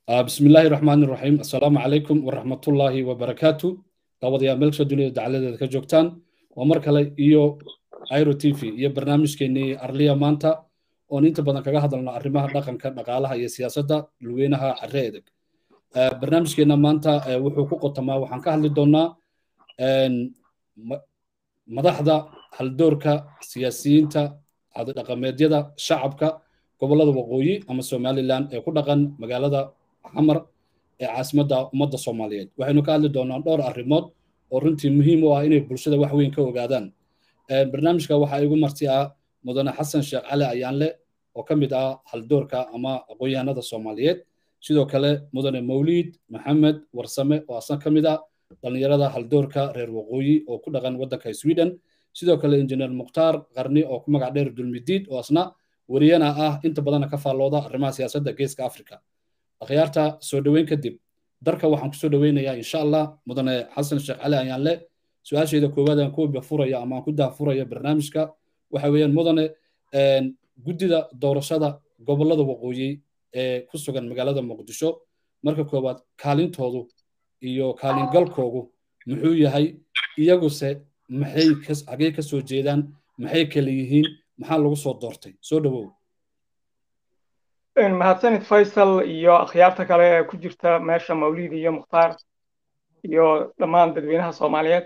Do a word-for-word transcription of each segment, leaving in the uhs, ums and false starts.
آه بسم الله الرحمن الرحيم السلام عليكم ورحمة الله وبركاته دعوة يا ملك الدنيا دعالة كجوكتان ومركلة إيو ايرو تي في إيو برنامج كيني أرليا مانتا وان انت بدن كغا هدلنا arrimaha dhaqanka dhaqaalaha iyo siyaasadda dadweynaha careedag barnaamijkeena maanta wuxuu ku qotamaa waxaan ka hadli doonaa madaxda haldoorka siyaasiyiinta dhaqameedyada shacabka gobolada waqooyi ama Somaliland ee ku dhaqan magaalada xamar ee caasimadda ummadda Soomaaliyeed waxaynu ka hadli doonaa dhowr arrimood oo runtii muhiim u ah inay bulshada wax weyn ka ogaadaan barnaamijka waxa igu marti ah mudane xasan sheekh cali ayaanle oo ka mid ah haldoorka ama aqoonyahanada Soomaaliyeed sidoo kale mudane mawliid maxamed warsame oo asan ka mid ah dhalinyarada haldoorka reer waqooyi oo ku dhaqan waddanka Sweden sidoo kale injineer muqtaar qarni oo ku magac dheer dulmidiid oo asna wariyana ah inta badan ka faalooda arrimaha siyaasadda geeska Afrika akhyaarta soo dhaweyn kadib darka waxaan ku soo dhaweynayaa insha Allah mudane xasan sheekh cali ayaanle su'aasheeda koowaad aan ku bafuraya ama aan ku daafuraya barnaamijka waxa weeyaan mudane een gudida doorashada gobolada waqooyi ee ku sugan magaalada Muqdisho marka koowaad kaalintoodu iyo kaalin galkoodu muxuu yahay iyaguse maxay ka agay ka soo jeedaan maxay kala yihiin maxaa lagu soo doortay soo dhawow in mahadsanid Faisal iyo akhyaarta kale ee ku jirta meesha Mawlid iyo Mukhtaar iyo dhammaan dadweynaha Soomaaliyeed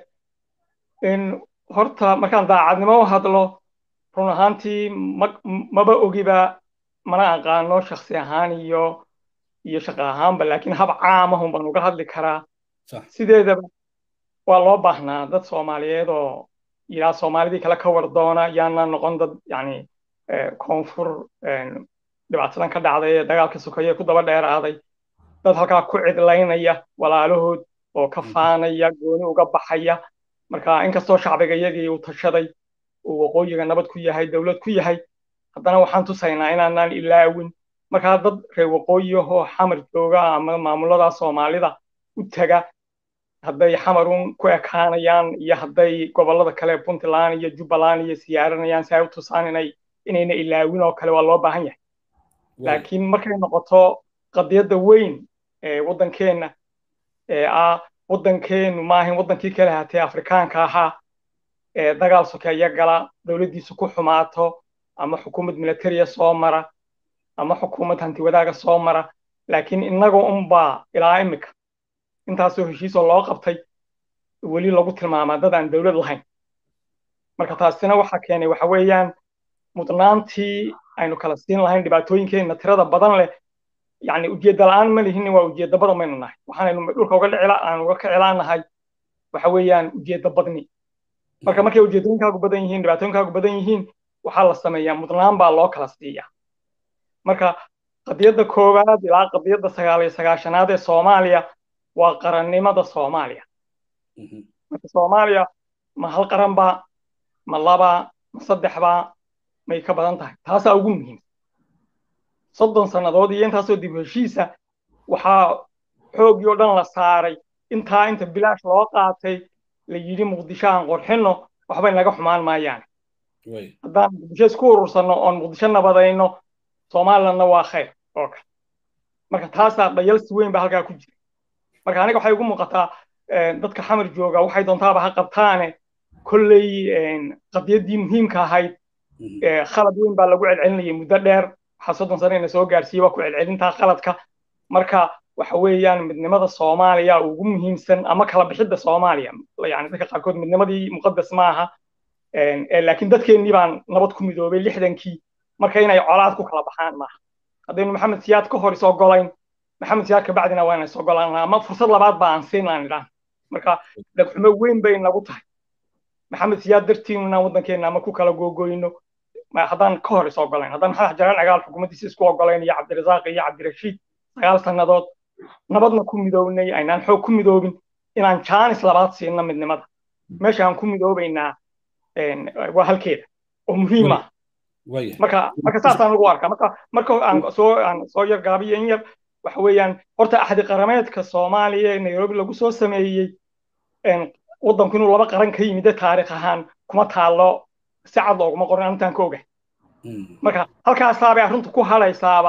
in horta markaan daacadnimo u hadlo run ahaantii maba ogiba mana aqaano shakhsi ahaan iyo iyo shaqo ahaanba laakiin hab caam ah baan uga hadli karaa sideedaba waa loo baahnaa dad Soomaaliyeed oo ilaa Soomaalidii kala ka wardoona yaana noqon dad yani koonfur dhibaatadan ka dhacday dagaalka sokeeye ku daba dheeraaday dad halkaa ku cidlaynaya walaalahood oo ka faanaya gooni uga baxaya marka inkastoo shacbiga iyagii uu tashaday uu waqooyiga nabad ku yahay dawlad ku yahay haddana waxaan tusaynaa inaanaan ilaawin marka dad reer waqooyi oo xamar jooga ama maamulada Soomaalida u taga hadday xamarun ku ekaanayaan iyo hadday gobolada kale Puntland iyo Jubbaland iyo siyaaranayaan si ay u tusaan inay inayna ilaawin oo kale waa loo baahan yahay laakiin markay noqoto qadiyada weyn ee waddankeena ee ah waddankeenu maahin waddankii kale hatay Afrikaanka ahaa ee dagaal sokeeye gala dawladdiisu ku xumaato ama xukuumad militariya soo mara ama xukuumad hanti wadaaga soo mara laakiin inaga unba ilaa imika intaasoo heshiisoo loo qabtay weli lagu tilmaamaa dad aan dawlad lahayn marka taasina waxa keenay waxa weeyaan mudnaantii aynu kala siin lahayn dhibaatooyinkeena tirada badan leh yani ujeedda la'aan ma lihin waa ujeedda badan maynu nahay waxaanaynu dhulka uga dhici aan uga kicilaanahay waxa weeyaan ujeedda badni marka markay ujeedooyinkaagu badan yihiin dhibaatooyinkaagu badan yihiin waxaa la sameeyaa mudnaan baa loo kala siiyaa marka qadiyadda koowaad ilaa qadiyadda sagaal iyo sagaashanaad ee Soomaaliya waa qarannimada Soomaaliya marka Soomaaliya ma hal qaran ba ma laba ma saddex ba may ka badan tahay taasa ugu muhiim soddon sanadood iyo intaasoo dib heshiisa waxaa xoogii oo dhan la saaray intaa inta bilaash loo qaatay la yidhi Muqdisho aan qorxino waxba inaga xumaan maayaan haddaan Muqdisho isku urursano oon Muqdisho nabadayno Somalilandna waa khayr oo kale marka taasaa dhayalsi weyn baa halkaa ku jira marka aniga waxay ugu muuqataa dadka xamar jooga waxay doontaaba ha qabtaane kolley qadiyadii muhiimka ahayd khalad weyn baa lagu celcelinayay muddo dheer waxa soddon sano ina soo gaarsiiyay waa ku celcelintaa khaladka marka waxa weeyaan midnimada Soomaaliya ugu muhiimsan ama kala bixidda Soomaaliya yani dadka qaarkood midnimadii muqaddas ma aha ee laakiin dadkeennii baan nabad ku midoobay lixdankii marka inay colaad ku kala baxaan maaha haddaynu maxamed siyaad ka hor isoo golayn maxamed siyaad ka bacdina waa inay soo golaan ama fursad labaad baa aan siin aan idhaan marka dhagxumo weyn bay nagu tahay maxamed siyaad dartiinuna waddankeena ama ku kala googoyno haddaan ka hor isoo golayn haddaan maxamed jaraan cagaal xukuumaddiisa isku ogolayn iyo cabdirasaaq iyo cabdirashiid sagaal sannadood nabadna ku midownay aynaan xoog ku midoobin inaan jaanis labaad siino midnimada meesha aan ku midoobaynaa waa halkeeda oo muhiim ah marka marka saasaan ugu arkaa marka marka aan soo aan soo yar gaabiyo in yar waxa weeyaan horta axdi qarameedka Soomaaliya ee Nairobi lagu soo sameeyay waddanku inuu laba qaran ka yimid taariikh ahaan kuma taalo si cad looguma qoran intaan ka ogahay marka halkaas saabay arrintu ku halaysaaba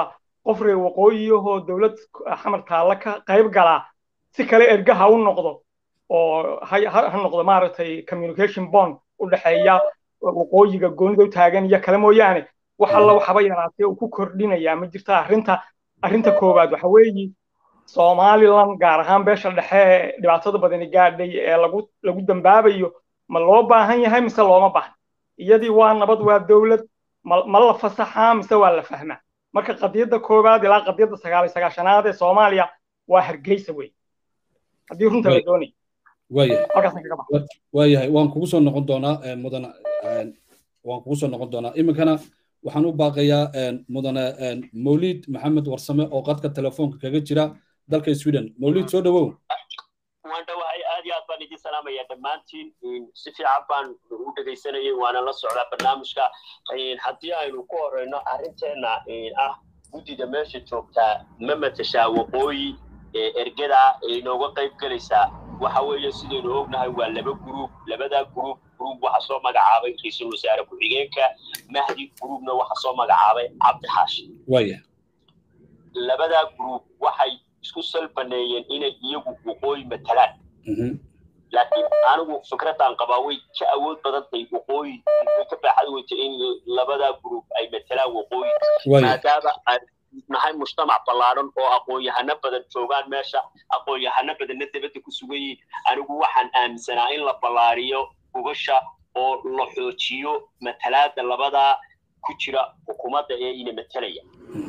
qof reer waqooyiyahoo dowlad xamar taalla ka qayb galaa si kale erga ha u noqdo oo ha noqdo maaragtay communication bond u dhexeeya waqooyiga goonida u taagan iyo kale mooyaane wax alla waxaba yaraatee uu ku kordhinayaa ma jirta arrinta arrinta koowaad waxa weeye Somaliland gaar ahaan beesha dhexe dhibaatada badani gaadhay ee lagu lagu dambaabayo ma loo baahan yahay mise looma baahna iyadii waa nabad waa dowlad ma la fasaxaa mise waa la fahmaa marka qadiyadda koowaad ilaa qadiyadda sagaal iyo sagaashanaad ee Soomaaliya waa Hargeysa wey haddii runta la doonayo waayahay waayahay waan kugu soo noqon doonaa mudane waan kugu soo noqon doonaa iminkana waxaan u baaqayaa mudane Mawlid Maxamed Warsame oo qadka telefoonka kaga jira dalka Sweden Mawlid soo dhawow waan dhawahay aad iyo aad baan idin salaamayaa dhammaantiin si fiican baan u dhegaysanayay waana la socdaa barnaamijka haddii aynu ku horeyno arrinteena ah guddida meesha joogtaa ma matashaa waqooyi ergada inooga qayb galaysaa waxa weeye sidaynu ognahay waa laba group labada group group waxa soo magacaabay ra'iisul wasaare ku-xigeenka Mahdi groupna waxa soo magacaabay Cabdi Xaashi waya labada group waxay isku salbaneeyeen inay iyagu waqooyi matalaan laakiin anigu fikradan qabaa way ka awood badan tahay waqooyi ka baaxad weyta in labada group ay matalaan waqooyi maadaama nahay mujtamac ballaaran oo aqoon-yahano badan joogaan meesha aqoon-yahano badanna dibadda ku sugan yihiin anigu waxaan aaminsanaa in la ballaariyo gubasha oo la xoojiyo matalaada labada ku jira xukuumadda ee ina matalaya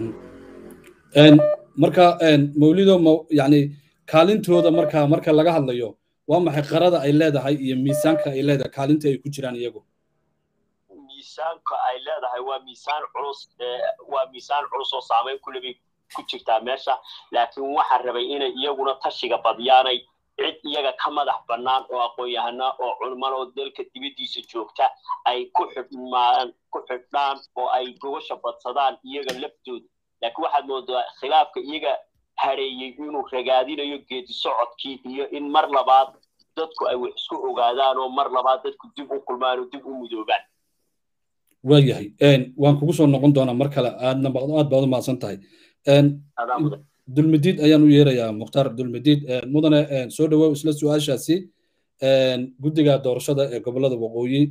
marka Mawlido yani kaalintooda marka marka laga hadlayo waa maxay qarada ay leedahay iyo miisaanka ay leedahay kaalinta ay ku jiraan iyagu miisaanka ay leedahay waa miisaan culus waa miisaan culus oo saameyn ku leeyahay ku jirta meesha laakiin waxa rabay inay iyaguna tashiga badyaanay cid iyaga ka madax bannaan oo aqoon-yahano oo culumada oo dalka dibadiisa joogta ay ku xidmaan ku xidhaan oo ay gobasha badsadaan iyaga laftooda laakiin waxaad moodaa khilaafka iyaga hareeyay inuu ragaadinayo geedi socodkii iyo in mar labaad dadku ay wax isku ogaadaan oo mar labaad dadku dib u kulmaan oo dib u mudoobaan waayahay waan kugu soo noqon doonaa mar kale aadna aad baad u mahadsan tahay dulmidiid ayaan u yeerayaa mukhtaar dulmidiid mudane soo dhawow isla su-aashaasi guddiga doorashada ee gobolada waqooyi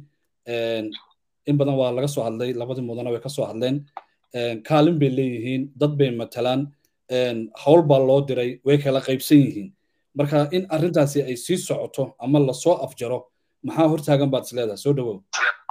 in badan waa laga soo hadlay labadii mudane way ka soo hadleen kaalin bay leeyihiin dad bay matalaan hawl baa loo diray way kala qaybsan yihiin marka in arrintaasi ay sii socoto ama la soo afjaro maxaa hortaagan baad isleedahay soo dhawow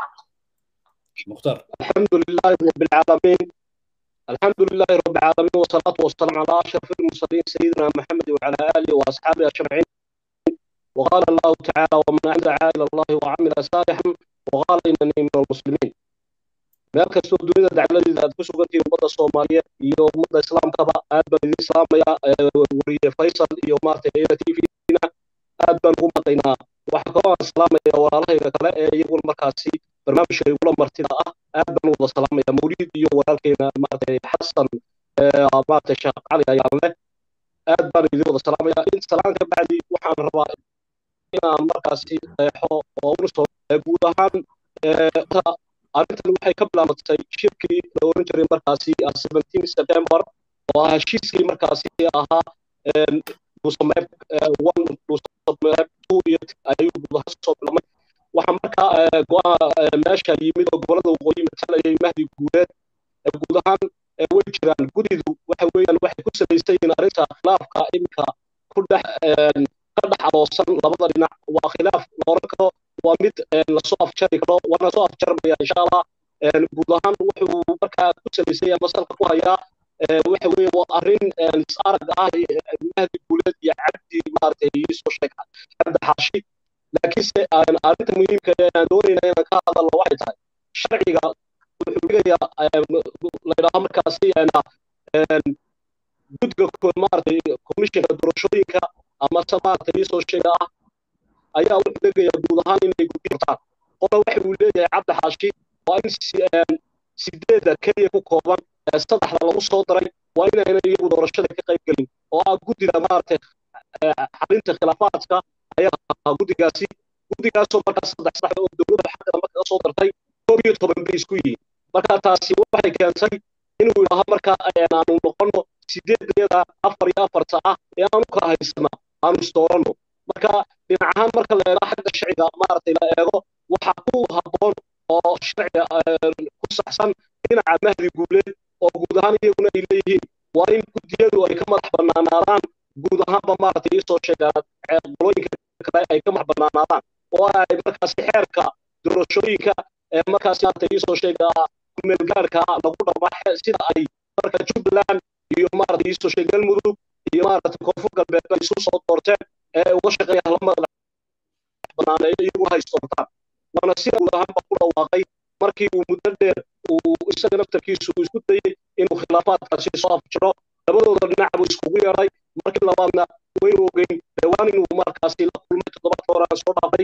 مختار الحمد لله رب العالمين الحمد لله رب العالمين والصلاة والسلام على أشرف المرسلين سيدنا محمد وعلى آله وأصحابه أجمعين وقال الله تعالى ومن دعا إلى الله وعمل صالحا وقال إنني من المسلمين مالك السودانية دعوة إذا تكسو في أمة الصومالية يوم أمة الإسلام كبا أدبا الإسلام يا وري فيصل يوم مارتي إيرتي فينا أدبا نقومتنا وحكوا السلام يا والله كلا يقول مركزي برنامج يقول مرتنا أدبا وضع السلام يا موليد يو ولكن مارتي حسن مارتي شاق علي يا الله أدبا وضع السلام يا إن سلام بعدي وحن ربا إن مركزي حو ونصو جودهان arrintan waxay ka bilaabatay shirkii la oran jiray markaasi seventeen September oo ah heshiiskii markaasi ahaa Duusameeb one Duusameeb two iyo ayuu gudaha soo bilaabmay waxa markaa go'aan meesha yimid oo gobolada waqooyi matalayay Mahdi guureed guud ahaan way jiraan gudidu waxa weeyaan waxay ku salaysan yihiin arrinta khilaafka imika ku dhex ka dhex aloosan labada dhinac waa khilaaf la oran karo waa mid la soo afjari karo waana soo afjarmaya insha Allah guud ahaan wuxuu markaa ku salaysan yahay masalka ku hayaa waxa weeye waa arrin isarag ah Mahdi guuleed iyo Cabdi maartay soo sheegay Cabdi Xaashi laakiinse arrinta muhiimka ah ee doonayna inaan ka hadalno waxay tahay sharciga wuxuu dhigayaa la yiraahdo markaasi ana guddiga maartay komishanka doorashooyinka ama samaartay soo sheegay ah ayaa wuxuu dhigayaa guud ahaan inay gudbiyaan qolo waxa uu leeyahay Cabdi Xaashi waa in sideeda kaliya ku kooban saddexda lagu soo daray waa inayna iyagu doorashada ka qayb galin oo ah guddiga maartay xalinta khilaafaadka ayaa guddigaasi guddigaasoo markaa saddex sax oo dowladda xaqada markaa soo dartay koob iyo toban bay isku yihiin marka taasi waxay keentay inuu yidhaaho marka aanu noqono sideedayada afar iyo afar saaca ee aanu kala haysana aanu isdooranno marka dhinac ahaan marka la eego xagga sharciga maaragtay la eego waxaa ku habboon oo sharciga ku saxsan dhinaca mahdi guuleed oo guud ahaan iyaguna ay leeyihiin waa in guddiyadu ay ka madax bannaanaadaan guud ahaanba maaragtay isoo sheegaan qolooyinka kale ay ka madax bannaanaadaan oo ay markaasi xeerka doorashooyinka ee markaasi maaragtay isoo sheegaa kumeelgaarka lagu dhaqmaa sida ay marka jubbaland iyo maaragtay isoo sheeg galmudug iyo maaragtay koonfur galbeed bay isu soo doorteen ee uga shaqeeya hal madax bannaan iyaguna haystoortaan waana sida guud ahaanba ku dhawaaqay markii uu muddo dheer uu isaga naftarkiisu isku dayey inuu khilaafaadkaasi soo afjiro labadooda dhinac buu iskugu yeedhay markii labaadna waynu ogeyn dhowaan inuu markaasi la kulmay toddobaad horaan soo dhaafay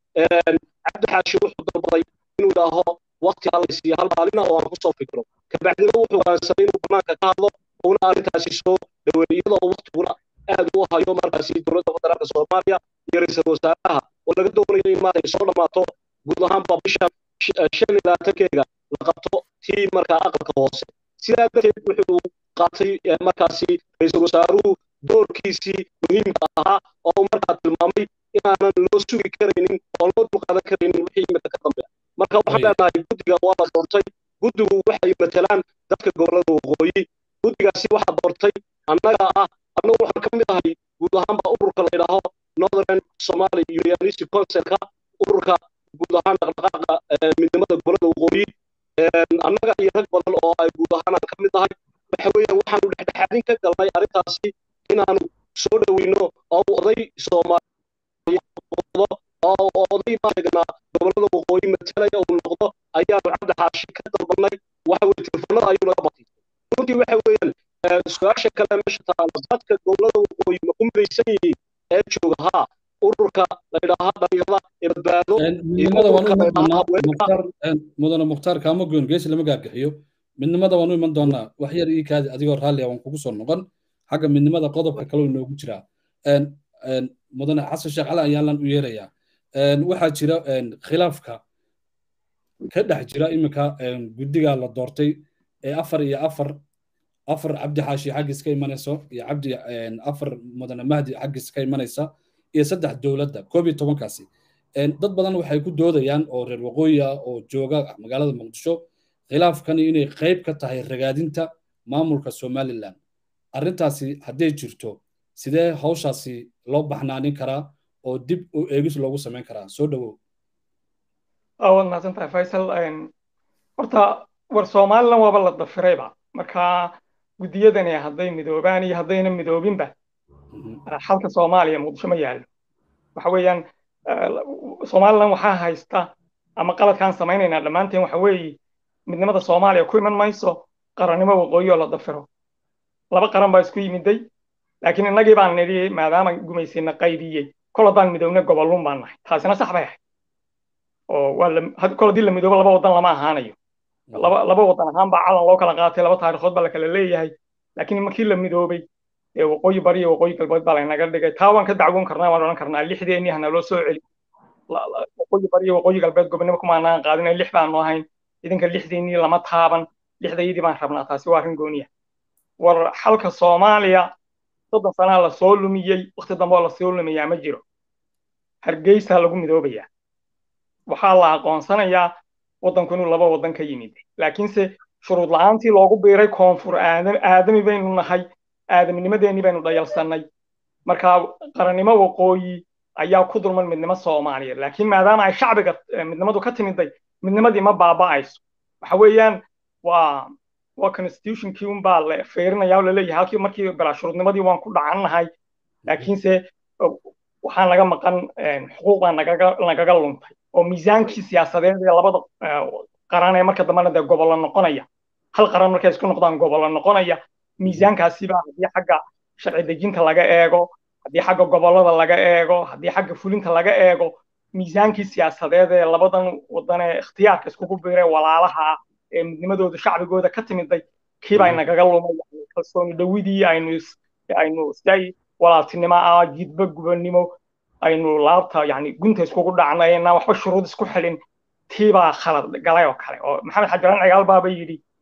cabdi xaashi wuxuu dalbaday inuu idhaaho waqti halaysiiyo hal maalina oo aan kusoo fikiro kabacdina wuxuu go'aansaday inuu banaanka ka hadlo uuna arrintaasi soo dhaweeyey iyadoo waqtiguna aad u hayo markaasi dowladda federaalka soomaaliya iyo ra-iisul wasaaraha oo laga doonayo in maaragtay soo dhammaato guud ahaanba bisha shan iyo labaatankeega la qabto tii markaa aqalka hoose sidaa darteed wuxuu qaatay markaasi ra-iisul wasaaruhu doorkiisii muhiimka ahaa oo markaa tilmaamay inaanan loo sugi karaynin oo loo dulqaadan karaynin wixii imika ka dambeeya marka waxaan leenahay guddiga waa la doortay guddigu waxay matalaan dadka gobollada waqooyi guddigaasi waxaa doortay annaga ah annagu waxaan ka mid ahay guud ahaanba ururka la yidhaaho northern somali unionist councilka ururka guud ahaan dhaqdhaqaaqa midnimada gobollada waqooyi annaga iyo rag badan oo ay guud ahaan ka mid ahay waxa weeye waxaanu dhexdhexaadin ka galnay arrintaasi inaanu soo dhoweyno oo oday soomaaliya oo oday maaragna gobollada waqooyi matalaya uu noqdo ayaanu cabdi xaashi ka dalbanay waxa weye telefoonada ayuu naga batay runtii waxa weeyaan su-aasha kale meesha taala dadka gobollada waqooyi ma ku midaysan yihiin ee jooga haa ururka la yidhaaha dhalinyarada ee badbaado midnimada waan u iman doonaa mukhtaar mudane mukhtaar kaama goon geesi lama gaagaxiyo midnimada waan u iman doonaa wax yar ii kaadi adigoo raalli waan kugu soo noqon xagga midnimada qodobka kaloo inoogu jiraa mudane xasan sheekh cali ayaan lan u yeerayaa waxaa jira khilaafka ka dhex jira iminka guddiga la doortay ee afar iyo afar afar cabdi xaashi xaggiis ka imanayso iyo cabdi afar mudane mahdi xaggiis ka imanaysa iyo saddex dowladda koob iyo tobankaasi dad badan waxay ku doodayaan oo reer waqooyi ah oo jooga magaalada muqdisho khilaafkani inay qayb ka tahay ragaadinta maamulka somaliland arrintaasi hadday jirto sidee hawshaasi loo baxnaanin karaa oo dib u eegis loogu samayn karaa soo dhawow waad mahadsantahay faysal horta war somaliland waaba la dafirayba marka guddiyadani hadday midoobaan iyo haddayna midoobinba xalka soomaaliya muqdisho ma yaallo waxa weeyaan somaliland waxaa haysta ama qaladkaan samaynaynaa dhammaanteen waxa weeye midnimada soomaaliya ku iman mayso qarannimo waqooyi oo la dafiro laba qaran baa isku yimiday laakiin innagii baan nidhi maadaama gumaysina qaybiyey kol haddaan midoobna gobolluun baan nahay taasina sax bay ahayd oo waa kol haddii la midoobo laba waddan lama ahaanayo laba laba waddan ahaan baa calan loo kala qaatay laba taariikhood baa la kala leeyahay laakiin markii la midoobay ee waqooyi bari iyo waqooyi galbeed baa laynaga dhigay taa waan ka dacwoon karnaa waan odhan karnaa lixdeennii hana loo soo celi waqooyi bari iyo waqooyi galbeed gobonimo kumaanaan qaadinay lix baanu ahayn idinka lixdeennii lama taaban lixdaydii baan rabnaa taasi waa arrin gooniya war xalka soomaaliya soddon sanaa la soo lumiyey waqti dambe oo la soo lumiyaa ma jiro hargeysa lagu midoobayaa waxaa la aqoonsanayaa waddanku inuu laba waddan ka yimid laakiinse shuruud la'aantii loogu biiray koonfur aadami baynu nahay aadaminimadeennii baynu dhayalsannay marka qarannimo waqooyi ayaa ku dulman midnimo soomaaliya laakiin maadaama ay shacbiga midnimadu ka timiday midnimadii ma baaba'ayso waxa weeyaan waa waa constitutionkii un baa la feerinaya oo laleeyahay halkii markii balaashuruudnimadii waan ku dhacannahay laakiinse waxaa naga maqan xuquuq baa nagaga nagaga luntay oo miisaankii siyaasadeed ee labada qaran ee marka dambena dee gobollo noqonaya hal qaran markay isku noqdaan gobollo noqonaya miisaankaasi baa haddii xagga sharci dejinta laga eego haddii xagga gobollada laga eego haddii xagga fulinta laga eego miisaankii siyaasadeed ee labadan waddan ee ikhtiyaarka iskugu biiray walaalaha ee midnimadooda shacbigooda ka timiday kiibaa nagaga lumay kalsooni dhowidii aynu aynu siday walaaltinimo ah jidba gubannimo aynu laabta yani gunta iskugu dhacnay inaan waxba shuruud isku xilin tiibaa khalad galay oo kale oo maxamed xajaraan cigaal baaba yidhi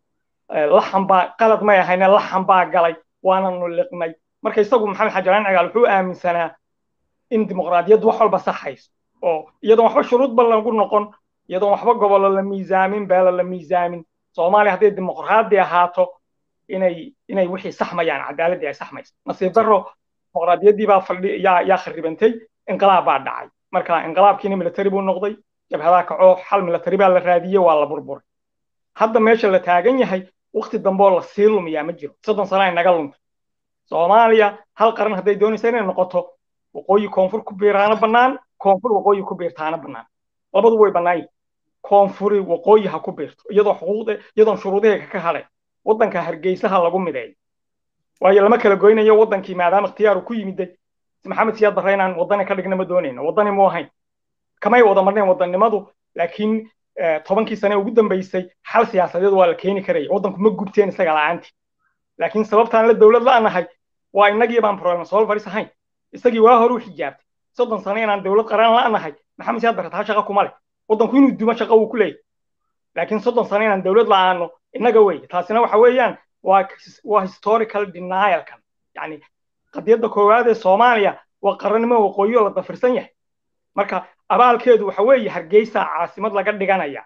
laxan baa qalad may ahayna laxan baa galay waana nuliqnay marka isagu maxamed xajaraan cigaal wuxuu aaminsanaa in dimuqraadiyaddu wax walba saxayso oo iyadoon waxba shuruudba lagu noqon iyadoon waxba gobolo la miisaamin beelo la miisaamin soomaaliya hadday dimuqraadi ahaato inay inay wixii saxmayaan cadaaladii ay saxmayso nasiib darro dimuqraadiyaddii baa fadhi yaa yaa kharibantay inqilaab baa dhacay marka inqilaabkiina military buu noqday jabhadaha kacoo xal military baa la raadiyey waa la burburay hadda meesha la taagan yahay waqti dambe oo la sii lumiyaa ma jiro soddon sano ay naga luntay soomaaliya hal qaran hadday doonaysa inay noqoto waqooyi koonfur ku biiraana bannaan koonfur waqooyi ku biirtaana bannaan labadu way bannaan yihiin koonfuri waqooyi ha ku biirto iyadoo xuquuqda iyadoon shuruudaheega ka hadhay waddanka hargeysaha lagu mideeyo waayo lama kala goynayo waddankii maadaama ikhtiyaaru ku yimiday maxamed siyaad barre inaan waddani ka dhigna ma doonayno waddani mu ahayn kamay wada marnayn waddannimadu laakiin tobankii sane ugu dambeysay xal siyaasadeed waa la keeni karaya waddanku ma gubteen isaga la'aantii laakiin sababtaan la dowlad la'anahay waa innagii baan problem solvers ahayn isagii waa hore u xijaabtay soddon sano inaan dowlad qaran la'anahay maxamed siyaad barre taa shaqo kuma leh waddanku inuu dumo shaqo uu ku leeyahay laakiin soddon sano inaan dowlad la'aano innaga weeye taasina waxa weeyaan waa waa historical denialkan yani qadiyadda koowaad ee soomaaliya waa qarannimo waqooyi oo la dafirsan yahay marka abaalkeedu waxa weeye hargeysa caasimad laga dhiganaya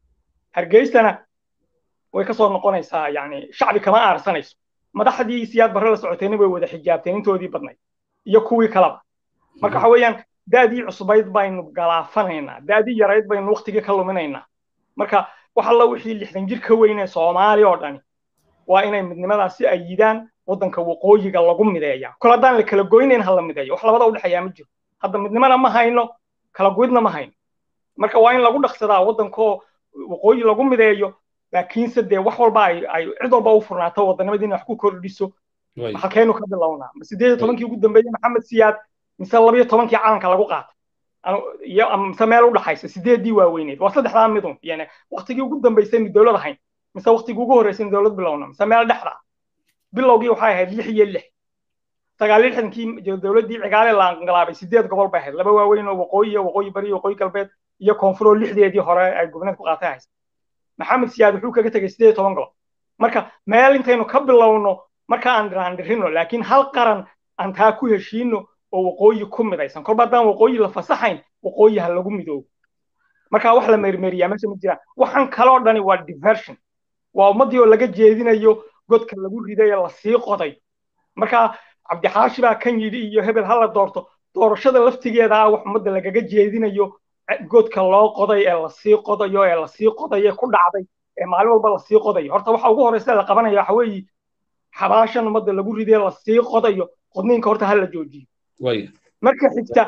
hargeysana way ka soo noqonaysaa yani shacbi kama aarsanayso madaxdii siyaad barre la socotayna way wada xijaabteen intoodii badnayd iyo kuwii kaleba marka waxa weeyaan daadii cusbayd baynu galaafanaynaa daadii yarayd baynu waqtigii ka luminaynaa marka wax alla wixii lixdan jir ka weyn ee soomaaliya oo dhani waa inay midnimadaasi ayidaan waddanka waqooyiga lagu mideeyaa kol haddaan la kala goynayn ha la mideeyo wax labada u dhexeeyaa ma jiro hadda midnimana ma hayno kala goydna ma hayno marka waa in lagu dhaqsadaa waddankoo waqooyi lagu mideeyo laakiinse dee wax walba ay ay cid walba u furnaato waddanimadii inay wax ku kordhiso halkeenu ka bilownaa ma sideed iyo tobankii ugu dambeeyey maxamed siyaad mise laba iyo tobankii calanka lagu qaatay iyo mise meel u dhaxaysa sideedii waaweyneed waa saddexdaa midun yani waqtigii ugu dambeysay mid dowlad ahayn mise waqtigii ugu horreysay in dowlad bilowna mise meel dhexda bilowgii waxay ahayd lix iyo lix sagaal iyo lixdankii dowladdii cigaale la inqilaabay sideed gobol bay ahayd laba waaweyn oo waqooyi iyo waqooyi bari iyo waqooyi galbeed iyo koonfur oo lixdeedii hore ay gobnaad ku qaatay haysa maxamed siyaad wuxuu kaga tegay sideed iyo toban gobol marka meel intaynu ka bilowno marka aan dhiraandhirino laakiin hal qaran aan taa ku heshiino oo waqooyi ku midaysan kolba haddaan waqooyi la fasaxayn waqooyi ha lagu midoobo marka wax la meermeeriyaa meesha ma jiraan waxaan kaloo dhani waa diversion waa ummaddii oo laga jeedinayo godka lagu riday ee lasii qoday marka cabdixaashi baa kan yidhi iyo hebel ha la doorto doorashada laftigeeda ah wax ummadda lagaga jeedinayo godka loo qoday ee lasii qodayo ee lasii qodayo ku dhacday ee maalin walba lasii qodayo horta waxa ugu horreysa la qabanaya waxa weeye xabaashan ummadda lagu riday lasii qodayo qodniinka horta ha la joojiyo marka xigta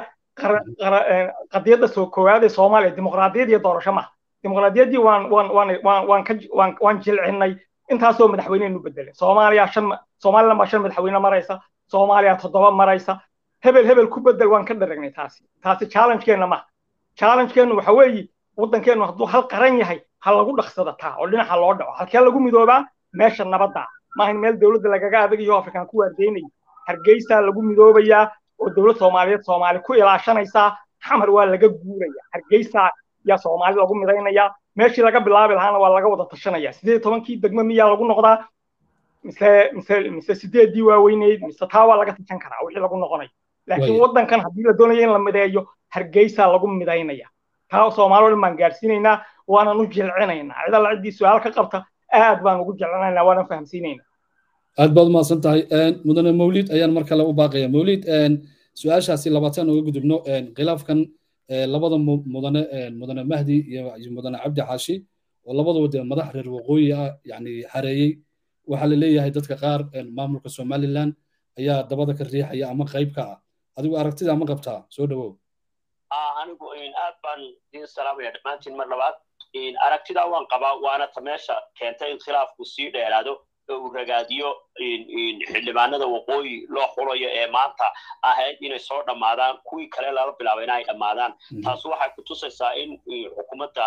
qadiyadda soo koowaad ee soomaaliya dimuqraadiyad iyo doorasho maaha dimuqraadiyaddii waan waan waan waan waan ka waan waan jilcinnay intaasoo madaxweyneynu bedelay soomaaliya shan somaliland baa shan madaxweyne maraysa soomaaliya toddoba maraysa hebel hebel ku bedel waan ka dharagnay taasi taasi challenge-keenna maaha challenge-keennu waxa weeye waddankeennu hadduu hal qaran yahay ha lagu dhaqsada taa oo dhinaca loo dhaco halkee lagu midoobaa meesha nabadda maahan meel dowladda lagaga adagayo afrikaan ku waardeynayo hargeysaa lagu midoobayaa oo dowlad soomaaliyeed soomaali ku ilaashanaysaa xamar waa laga guuraya hargeysaa yaa soomaali lagu midaynayaa meeshii laga bilaabi lahaana waa laga wada tashanaya sideed iyo tobankii degmo miyaa lagu noqdaa mise mise mise sideedii waaweyneyd mise taa waa laga tashan karaa wixii lagu noqonayo laakiin waddankan haddii la doonayo in la mideeyo hargeysaa lagu midaynaya taa soomaali oo dhan baan gaarsiinaynaa waanan u jilcinaynaa cid alla ciddii su-aal ka qabta aad baan ugu jilcinaynaa waanan fahamsiinaynaa aad baad umahadsan tahay mudane mawlid ayaan mar kale u baaqaya mawlid su-aashaasi labaatan uga gudubno khilaafkan labada mudane mudane mahdi iyo mudane cabdi xaashi oo labaduba dee madax reer waqooyi ah yani xareeyey waxaa la leeyahay dadka qaar maamulka somaliland ayaa dabada ka riixaya ama qayb ka ah adigu aragtida ma qabtaa soo dhawow anigu aad baan idin salaamaya dhammaantiin mar labaad aragtidaa waan qabaa waana ta meesha keentay in khilaafku sii dheeraado uu ragaadiyo xildhibaanada waqooyi loo xulayo ee maanta ahayd inay soo dhammaadaan kuwii kale lala bilaabay inay dhammaadaan taas waxay ku tusaysaa in xukuumadda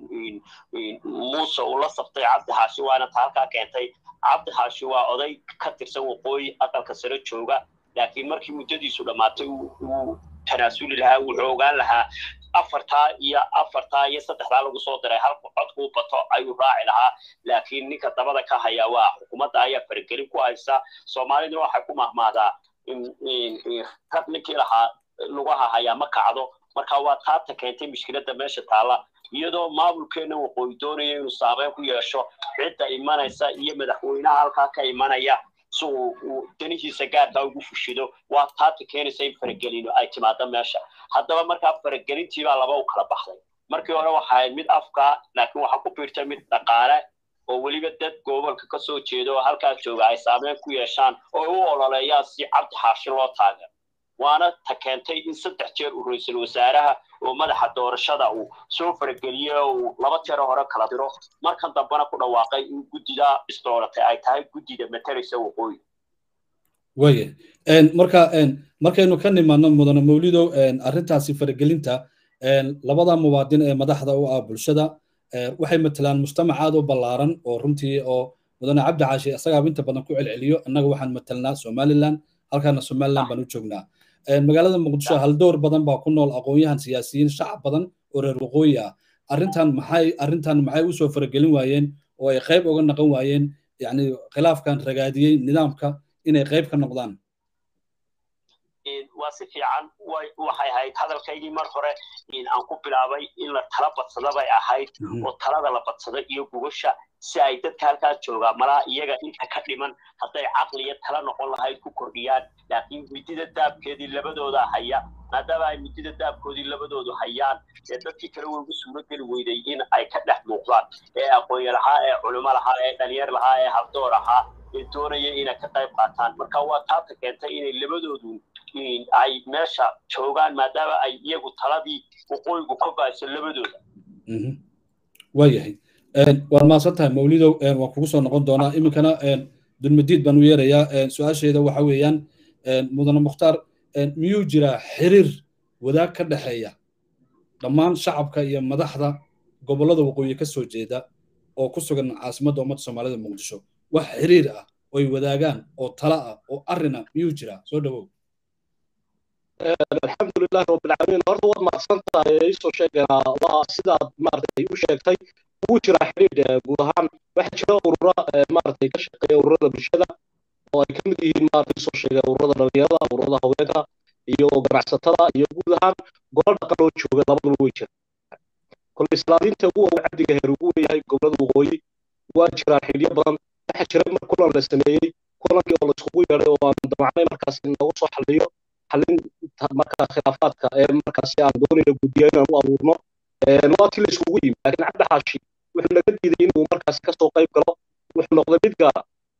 muuse uu la saftay cabdi xaashi waana ta halkaa keentay cabdi xaashi waa oday ka tirsan waqooyi aqalka sare jooga laakiin markii muddadiisu dhammaatay uu tanaasuli lahaa wuxuu ogaan lahaa afartaa iyo afartaa iyo saddexdaa lagu soo diray halku codkuu bato ayuu raaci lahaa laakiin ninka dabada ka haya waa xukuumadda ayaa faragelin ku haysa soomaaliduna waxay ku mahmaadaa rag ninkii lahaa lugaha hayaa ma kacdo marka waa taata keentay mushkiladda meesha taalla iyadoo maamulkeena waqooyi doonaya inuu saameyn ku yeesho cidda imanaysa iyo madaxweynaha halkaa ka imanaya si uu danihiisa gaarka ugu fushido waa taata keenaysa in faragelino ay timaado meesha haddaba markaa faragelintii baa laba u kala baxday markii hore waxaa ahayd mid afka laakiin waxaa ku biirtay mid dhaqaale oo weliba dad gobolka ka soo jeeda oo halkaas jooga ay saameyn ku yeeshaan oo u ololeeyaan si cabdi xaashi loo taageero waana ta keentay in saddex jeer uu ra'iisul wasaaraha oo madaxa doorashada uu soo farageliyo oo laba jeer hore kala diro markan dambana ku dhawaaqay in guddida istooratay ay tahay guddida mataraysa waqooyi waye een marka een markaynu ka nimaano mudane mawlidow een arrintaasi faragelinta een labada muwaadin ee madaxda u ah bulshada waxay matalaan mujtamac aad u ballaaran oo runtii oo mudane cabdi xaashi asaga inta badan ku celceliyo annaga waxaan matalnaa Somaliland halkaana Somaliland baan u joognaa magaalada muqdisho hal door badan baa ku nool aqoonyahan siyaasiyiin shacab badan oo reer waqooyi ah arrintan maxay arrintan maxay u soo faragelin waayeen oo ay qayb uga noqon waayeen yani khilaafkan ragaadiyay nidaamka inay qayb ka noqdaan waa si fiican waxay ahayd hadalkaygii mar hore in aan ku bilaabay in la tala badsada bay ahayd oo talada la badsada iyo gubasha si ay dadka halkaas jooga malaa iyaga inta ka dhiman hadday caqliya tala noqon lahayd ku kordhiyaan laakiin midida daabkeedii labadooda haya maadaama ay midida daabkoodii labadoodu hayaan ee dadkii kale way ugu suuro geli weyday in ay ka dhex muuqdaan ee aqoonyo lahaa ee culimo lahaa ee dhalinyar lahaa ee haldoor ahaa ee doonaya inay ka qayb qaataan marka waa taata keentay inay labadoodu ay meesha joogaan maadaama ay iyagu taladii waqooyigu ka baayso labadooda waayahay waan maasantahay mawlidow waan kugu soo noqon doonaa iminkana dulmadiid baan u yeerayaa su-aasheeda waxa weeyaan mudane mukhtaar miyuu jiraa xiriir wadaag ka dhexeeya dhammaan shacabka iyo madaxda gobollada waqooyi ka soo jeeda oo ku sugan caasimadda ummadda soomaalida muqdisho wax xiriir ah oo ay wadaagaan oo tala ah oo arrin ah miyuu jiraa soo dhawow الحمد لله رب العالمين horta waad mahadsantahay ee isoo sheegana waa sidaad maartay u sheegtay ugu jira xiriir guud ahaan waxa jira ururo maartay ka shaqeeya ururada bulshada oo ay kamid yihiin maartay soo sheegay ururada dhalinyarada ururada haweenka iyo ganacsatada iyo guud ahaan gobol dhaqan oo jooga labadaba way jiraan kol islaadinta ugu wacdiga heer ugu yahay gobolada waqooyi waa jira xiriir badan waxa jira mar kulan la sameeyay kulankii oo la isku yeeray oo aan damacnay markaas in lagu soo xalliyo حلين مركز خلافات مركز سيان دوني لجوديان وأمورنا نوات اللي سويه لكن عبد حاشي وإحنا قد يدين ومركز كسو قيب كلا وإحنا قضيت قارة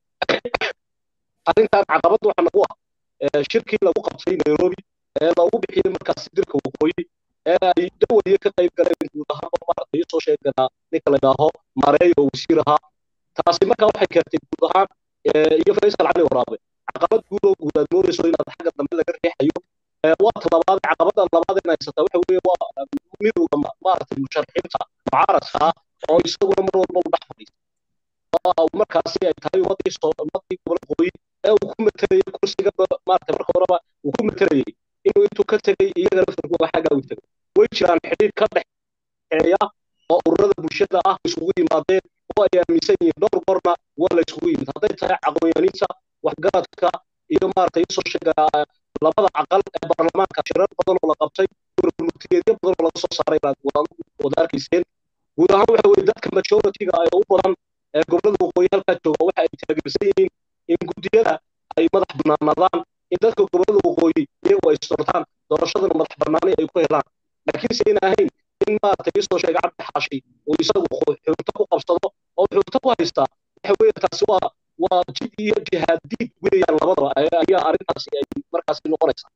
حلين كان عقبات وإحنا قوة شركة لو قبصين نيروبي لو بحي مركز سيدرك وقوي دول يك قيب كلا من وضحها ومركز يسو شيء كلا نكلا جاهو ماريو وسيرها تاسي مركز وحي كرتي وضحها يفريس العلي ورابي عقبات جودو جودا نوري سوي إن حاجة دم لك ريحيو وقت لبعض عقبات لبعض الناس تروح ويا ميرو لما مارت المشاركين معارضها أو يسوون مرة مرة بحري ومركز سيا تاي وقت يسوع وقت يقول قوي أو كم تري كرسي قبل مارت مرة مرة وكم تري إنه أنتو كتري يقدر يفرقوا حاجة ويتري ويشران حديد كده يا ورد بوشة آه يسوي مادين ويا مسني دور برنا ولا يسوي هذا تاع عقويانيسا waxgaradka iyo maartay soo sheega labada aqal ee baarlamaanka shirar badan oo la qabtay gurmudkeedyo badan oo laga soo saaray baad wadaarkiiseen guud ahaan waxa weeye dadka majority-ga ay u badan ee gobolada waqooyi halka jooga waxa ay taageersan yihiin in guddiyada ay madax bannaanadaan in dadka gobolada waqooyi iyagu ay istortaan doorashada madax bannaani ay ku helaan laakiin sayna ahayn in maartay soo sheega cabdi xaashi oo isagu xurto ku qabsado oo xurto ku haysta waxa weeye taasi waa وجد جهاديد ويا الوضع يا أرنتاس مركز النقرة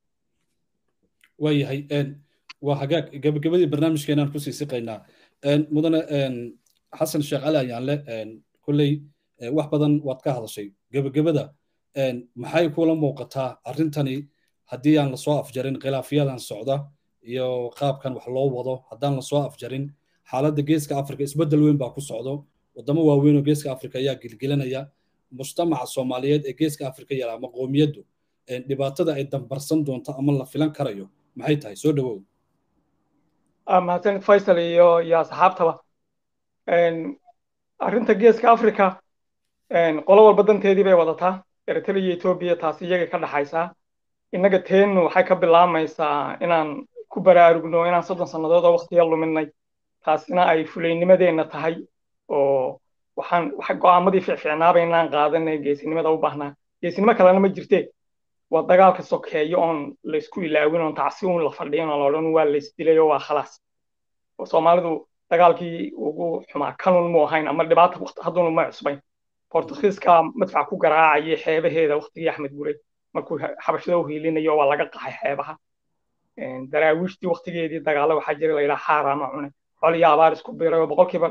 ويا هي إن وحاجات قبل قبل برنامج كنا نفسي سقينا إن مدن إن حسن شغالة يعني إن كل واحد بدن واتكه هذا الشيء قبل قبل ده إن محي كل موقتها أرنتني هدي عن الصواف جرين خلافيات عن السعودة يو قاب كان وحلو وضو هدان الصواف جرين حالات الجيش كأفريقيا إسبدل وين باكو السعودة ودموا وين الجيش كأفريقيا يا جلجلنا يا مجتمع الصوماليات إجازة أفريقيا على مقوميته دبعتها إدم برسم دون تأمل في لان كرايو ما هي تاي سودو mahadsanid Faisal iyo iyo asxaabtaba arrinta geeska Afrika qolo walba danteedii bay wadataa Eritrea iyo Ethiopia taas iyaga ka dhaxaysa inaga teenu waxay ka bilaamaysaa inaan ku baraarugno inaan soddon sanadood oo waqti luminay taasina ay fulaynimadeena tahay oo waxaan waxa go'aamadii fiicfiicnaaba inaan qaadanay geesinimada u baahnaa geesinimo kalena ma jirtee waa dagaalka sokeeyo oon la isku ilaawin oon tacsi uun la fadhiyin oo la odhan waa la isdilay oo waa khalaas oo Soomaalidu dagaalkii ugu xumaa kanun mu ahayn ama dhibaato waqti hadduu ma cusbayn Portugiiska madfac ku garaacay xeebaheeda waqtigii Axmed Gurey markuu xabashada u hiilinayo waa laga qaxay xeebaha daraawiishtii waqtigeedii dagaalo waxaa jiray la ilaa xaaraama cunay col iyo abaar isku biiray oo boqolkiiba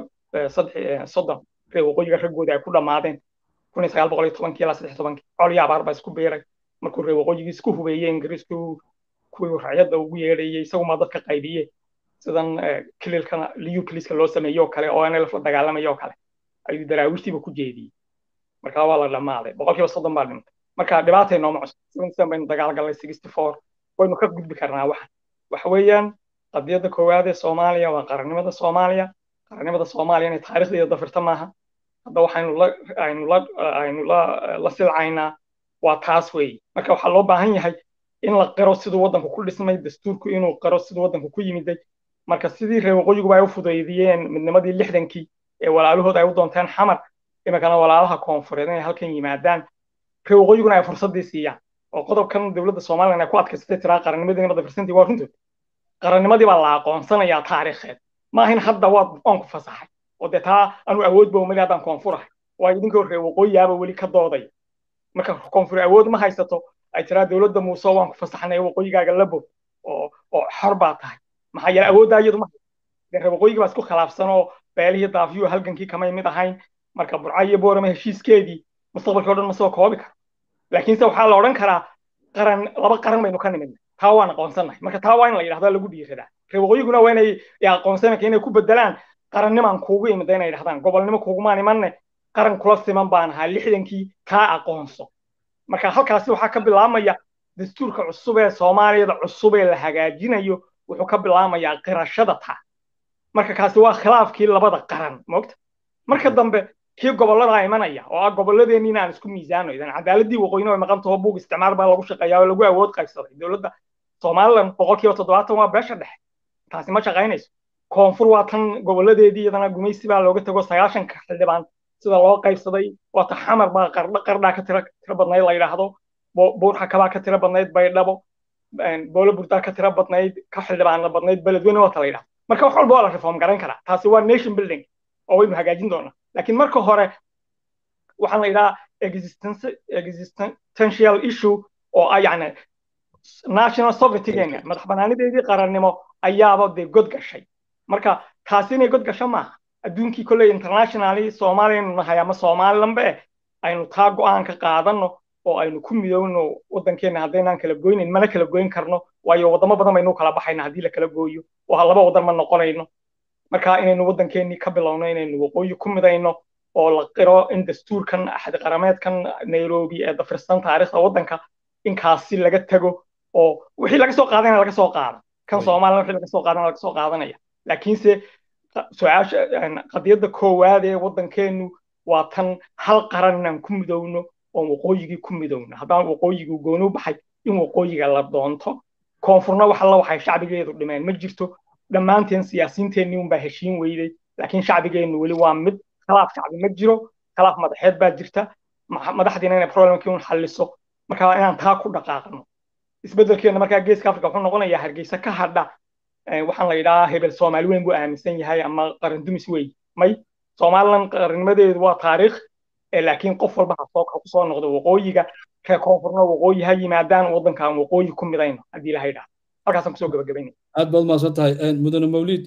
soddon reer waqooyiga raggooda ay ku dhamaadeen kun iyo sagaal boqol iyo tobankii ilaa saddex iyo tobankii col iyo abaar baa isku biiray markuu reer waqooyigii isku hubeeyey ingiriisku kuwii raciyadda ugu yeedhayay isaguma dadka qaybiyey sidan kililkana liyu kiliska loo sameeyo kale oo aanay la dagaalamayo kale ayuu daraawiishtiiba ku jeediyey marka waa la dhamaaday boqolkiiba soddon baa dhintay marka dhibaatay nooma cusub baynu dagaal galnay sixty four waynu ka gudbi karnaa waxa waxa weeyaan qadiyadda koowaad ee Soomaaliya waa qarannimada Soomaaliya qarannimada Soomaaliya inay taariikhdeeda dafirta maaha hadda waxaynu la aynu la aynu la la silcaynaa waa taas weey marka waxa loo baahan yahay in la qiro sidoo wadanku ku dhismay dastuurku inuu qiro sidoo wadanku ku yimiday marka sidii reer waqooyigu ay u fudeydiyeen midnimadii lixdankii ee walaalahooda ay u doonteen xamar imikana walaalaha koonfureed inay halkan yimaadaan reer waqooyiguna ay fursadii siiyaan oo qodobkan dawladda Soomaaliya ay ku adkaysatay tiraa qarannimadii nabad firsantii waa runtii qarannimadii baa la aqoonsanayaa taariikheed ma ahin hadda waa aan ku fasaxay oo deetaa anu awood baa umada aan koonfurahay waa idinka reer waqooyiga wali ka dooday marka koonfur awood ma haysato ay tiraa dawladda Muuse waan ku fasaxnay waqooyigaaga labo oo oo xorba tahay maxaa yeelay awoodda iyadu ma reer waqooyiga baa isku khilaafsan oo beelihii daafiyo halgankii kama mid ahayn marka burcayo boorama heshiiskeedii mustaqbalka oo dhan ma soo koobi karo laakiin se waxaa la oran karaa qaran laba qaran baynu ka nimid taa waan aqoonsanahay marka taa waa in la yiraahdo lagu dhiiradaa reer waqooyiguna waa inay aqoonsanayaan inay ku bedelaan qarannimaan kuugu imid inay yiraahdaan gobolnimo kuugu maan imanne qaran kula siman baan ahaa lixdankii taa aqoonso marka halkaasi waxaa ka bilaabmaya dastuurka cusub ee Soomaaliyada cusub ee la hagaajinayo wuxuu ka bilaabmayaa qirashada taa marka kaasi waa khilaafkii labada qaran moogta marka dambe kii gobolada imanaya oo ah goboladeenii aan isku miisaano idan cadaaladii waqooyina way maqan tahay buug isticmaal baa lagu shaqeeyaa oo lagu awood qaybsaday dawladda Soomaaliland boqolkiiba toddobaatan waa beesha dhexe taasi ma shaqaynayso koonfur waa tan goboladeedii iyadana gumaysi baa looga tago sagaashan ka xildhibaan sida loo qaybsaday waa ta xamar baa qardha qardha ka tira tira badnayd la yiraahdo buurxa kaba ka tira badnayd baydhabo boolo burda ka tira badnayd ka xildhibaan badnayd beledweyne waa ta la yiraahdo marka wax walba waa la reform garan karaa taasi waa nation building oo waynu hagaajin doonaa laakiin marka hore waxaan la yiraahdaa existence existential issue oo ay yani national sovereignty madax banaanideedii qarannimo ayaaba de god gashay marka taasi inay god gasho maaha adduunkii kolley internationally Soomaaliya nahay ama Soomaaliland aynu taa go'aan ka qaadano oo aynu ku midowno wadankeena haddeenaan kala goynin mana kala goyn karno waayo wadamo badan baynu kala baxayna haddii la kala gooyo oo laba wadan ma noqonayno marka inaynu wadankeennii ka bilowno inaynu waqooyi ku midayno oo la qiro in dastuurkan axad qarameedkan Nairobi ee dafirsan taariikhda wadanka in kaasi laga tago oo wixii laga soo qaadanaya laga soo qaado kan Soomaaliland wixii laga soo qaadanaya laga soo qaadanaya laakiinse su'aasha qadiyadda koowaad ee wadankeenu waa tan hal qarannan ku midowno oo waqooyigii ku midowno haddaan waqooyigu gooni u baxay in waqooyiga la doonto koonfurna waxa la waxay shacbigeedu dhimeen ma jirto dhammaanteen siyaasiyiinteennii un baa heshiin weyday laakiin shacbigeennu weli waa mid khilaaf shacbi ma jiro khilaaf madaxeed baa jirta madaxdiina inay problemkii un xalliso marka inaan taa ku dhaqaaqno isbedelkeena markaa geeska Afrika wuxuu noqonayaa Hargeysa ka hadha waxaan la yiraahdaa hebel Soomaali weyn buu aaminsan yahay ama qaran dumis wey may Soomaaliland qarannimadeedu waa taariikh laakiin qof walba soo ku soo noqdo waqooyiga ka koonfurna waqooyi ha yimaadaan wadankan waqooyi ku midayno hadii la haydaa halkaasaan kusoo gabagabaynay aad baad maasan tahay mudane mawlid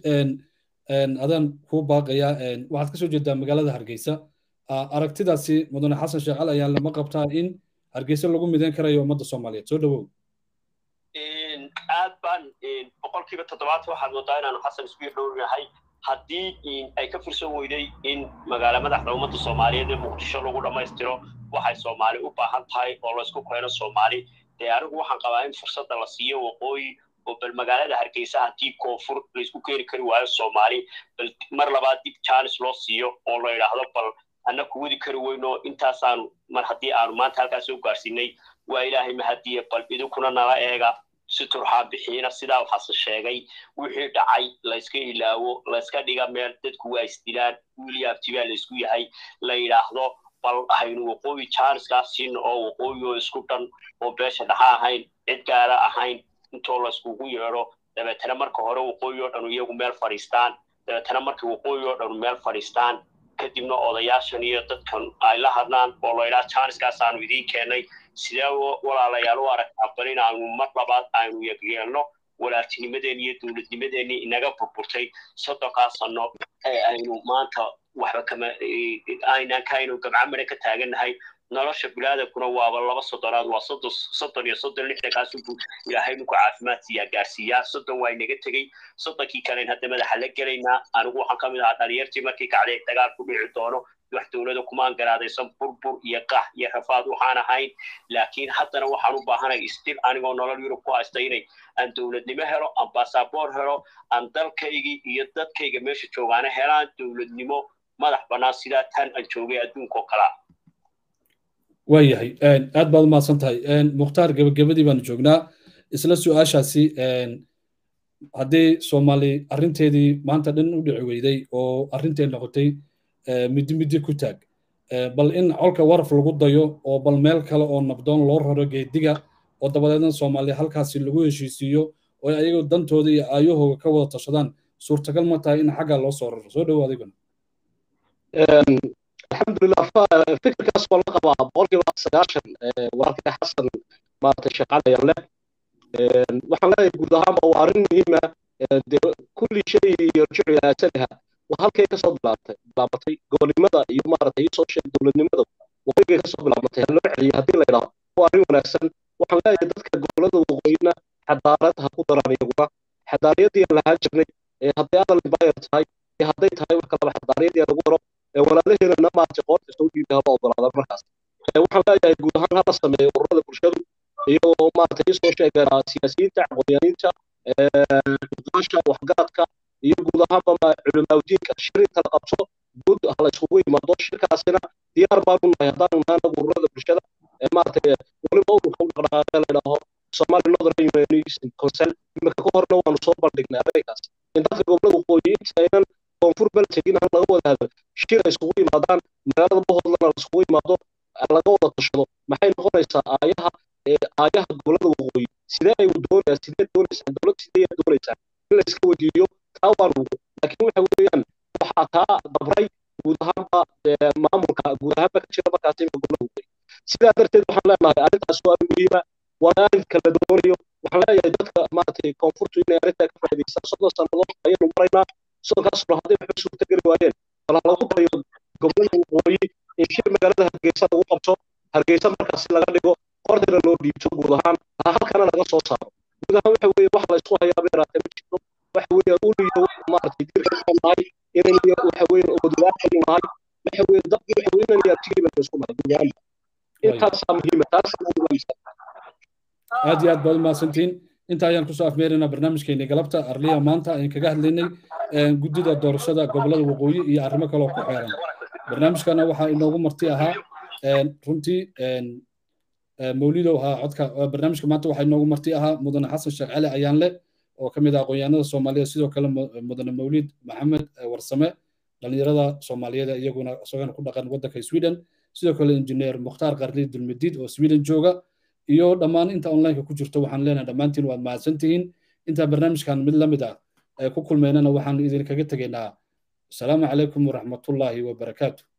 adaan ku baaqaya waxaad ka soo jeedaa magaalada Hargeysa aragtidaasi mudane Xasan Sheekh Cali ayaa lama qabtaa in Hargeysa lagu midayn karayo ummadda Soomaaliyeed soo dhawow aad baan boqolkiiba toddobaad waxaad moodaa inaanu Xasan isku dhow yahay haddii ay ka fursan weyday in magaala madaxda ummadda Soomaaliyeed ee Muqdisho lagu dhamaystiro waxay Soomaali u baahan tahay oo la isku keeno Soomaali dee anigu waxaan qabaa in fursadda la siiyo waqooyi oo bal magaalada Hargeysa haddii koonfur la isku keeni kari waayo Soomaali bal mar labaad dib chance loo siiyo oo la yiraahdo bal anna ku wadi kari weyno intaasaan mar haddii aanu maanta halkaas u gaarsiinay waa ilaahay mahadiye bal idinkuna nala eega si turxaan bixiina sidaa waxaa sheegay wixii dhacay la iska ilaawo la iska dhiga meel dadku waa isdilaan William Tibaa la isku yahay la yiraahdo bal ahaynu waqooyi chance-kaas siin oo waqooyi oo isku dhan oo beesha dhaxa ahayn cid gaara ahayn intoo la iskugu yeero dabeetana marka hore waqooyi oo dhan iyagu meel fadhiistaan dabeetana markii waqooyi oo dhan meel fadhiistaan kadibna odayaashan iyo dadkan ay la hadlaan oo la yiraahdo chance-kaas aanu idiin keenay sidee walaalayaal u aragtaa bal inaanu mar labaad aynu yeelno walaaltinimadeen iyo dowladnimadeenii inaga burburtay soddonkaas sano ee aynu maanta waxba kama aynaan kaaynu gabcamare ka taaganahay nolosha bilaadakuna waaba laba soddonaad waa soddon soddon iyo soddon lixdan kaas uu ilaahay ku caafimaad siiya gaarsiiya soddon waa inaga tagay soddonkii kale hadda madaxa la gelaynaa anigu waxaan ka mid ahaa dhalinyartii markii kacday dagaal ku dhici doono wax dawladda kumaan garaadaysan burbur iyo qax iyo rafaad waxaan ahayn laakiin haddana waxaan u baahanahay istil anigoo nolol Yurub ku haystay inay aan dawladnimo helo aan passport helo aan dalkaygii iyo dadkayga meesha joogaana helaan dawladnimo madax bannaan sidaa tan aan joogay adduunka oo kala waayahay aad baad u mahadsan tahay mukhtaar gabagabadii baanu joognaa isla su-aashaasi haddii Soomaali arrinteedii maanta dhan u dhici weyday oo arrinteed noqotay midi midi ku taag bal in colka waraf lagu dayo oo bal meel kale oo nabdoon loo raro geediga oo dabadeedna Soomaali halkaasi lagu heshiisiyo oo ayagoo dantooda iyo aayahooga ka wada tashadaan suurtagal ma tahay in xagga loo soo raro soo dhawaad adiguna alxamdulillah fikirkaas waa la qabaa boqolkiiba sagaashan walaalkay xasan maanta shaqaalayan leh waxaan leeyahay guud ahaanba waa arrin muhiim ah kulli shay yarjicu ilaa asaliha waa halkay ka soo bilaabtay bilaabatay gobolnimada iyo maaragtay soo sheeg dowladnimada waqooyigay ka soo bilaabatay loo celiyo haddii la yidhaahdo waa arrin wanaagsan waxaan leeyahay dadka gobolada waqooyina xadaarad ha ku daraan iyaguna xadaariyadii aan lahaan jirnay hadday adal embayr tahay iyo hadday tahay wax kalaba xadaariyadii lagu daro walaalaheena maaragtay qoorta soo dhiibay haba ogolaada markaas waxaan leeyahay guud ahaan hala sameeyo ururada bulshadu iyagoo maaragtay soo sheegana siyaasiyiinta aqoonyahaniinta xuquuqaasha waxgaradka iyo guud ahaanba culimaawidiinka shir inta la qabto guud hala isugu yimaado shirkaasina diyaar baanu nahay haddaanu nahay ururada bulshada maaragtay weliba ururka u dhaqdhaqaaqa la yidhaaho Somali Northern Unionist Council imika ka horna waanu soo bandhignay arrinkaas in dadka gobolada waqooyi inta aynan koonfur bal tegin aan laga wada hadlo shir ay isugu yimaadaan magaalada Bohodlana la isugu yimaado laga wada tashado maxay noqonaysaa aayaha aayaha gobolada waqooyi sidee ay u doonaysaa sidee doonaysaa dowlad sidee ay doonaysaa in la iska wadiyo taa waan ugu laakiin waxa weeyaan waxa taa dabray guud ahaanba maamulka guud ahaanba ka jira markaas in gobolada waqooyi sidaa darteed waxaan leenahay arrintaas waa muhiim waa arrin kala doonayo waxaan leeyahay dadka maaragtay koonfurtu inay arrintaa ka faa'iidaystaan soddon sannadood ayaynu maraynaa soddonkaas sano hadday waxay suurta geli waayeen bal ha lagu dayo gobolada waqooyi in shir magaalada Hargeysa lagu qabto Hargeysa markaas laga dhigo qortana loo dhiibto guud ahaan halkana laga soo saaro guud ahaan waxa weeye wax la isku hayaa beeraha ma jirto waxa weeye uliyo maaragtay dirka nahay inay waxa weeye wadwaaxay nahay waxa weeye dad waxa weeye inay artiga la isku nahay guud ahaan intaas muhiim taas aad iyo aad baad mahadsantiin inta ayaan kusoo afmeeraynaa barnaamijkeena galabta arliya maanta ayaan kaga hadlaynay guddida doorashada gobolada waqooyi iyo arrimo kale oo ku xeeran barnaamijkana waxaa inoogu marti ahaa runtii mawlidow ahaa codka barnaamijka maanta waxaa inoogu marti ahaa mudane xasan sheekh cali ayaanle oo ka mid ah aqoonyahanada Soomaaliya sidoo kale mudane mawlid maxamed warsame dhalinyarada Soomaaliyeed iyaguna isagana ku dhaqan waddanka Sweden sidoo kale injineer Mukhtaar Qarli Dulmadiid oo Sweden jooga iyo dhammaan inta online ku jirto waxaan leenahay dhammaantiin waad mahadsantihiin inta barnaamijkan mid la mid ah ay ku kulmeynana waxaan idin kaga tageynaa assalaamu calaykum waraxmatullaahi wabarakaatuh